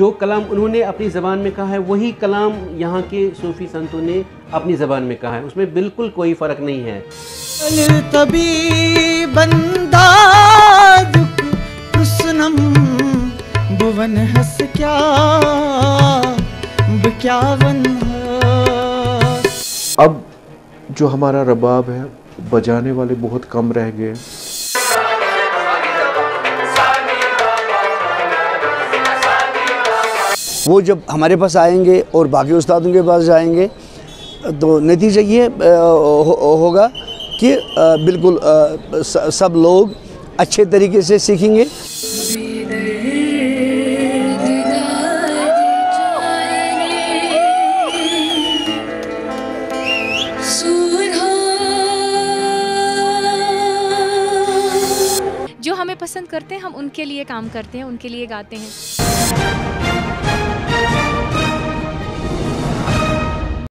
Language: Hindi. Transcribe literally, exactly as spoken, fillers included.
जो कलाम उन्होंने अपनी ज़बान में कहा है वही कलाम यहाँ के सूफ़ी संतों ने अपनी ज़बान में कहा है, उसमें बिल्कुल कोई फ़र्क नहीं है। तभी बंदा दुख कृष्णम भुवन हस क्या बिक्यावन। अब जो हमारा रबाब है बजाने वाले बहुत कम रह गए। वो जब हमारे पास आएंगे और बाकी उस्तादों के पास जाएंगे तो नतीजा ये हो, होगा कि बिल्कुल सब लोग अच्छे तरीके से सीखेंगे। जो हमें पसंद करते हैं हम उनके लिए काम करते हैं, उनके लिए गाते हैं।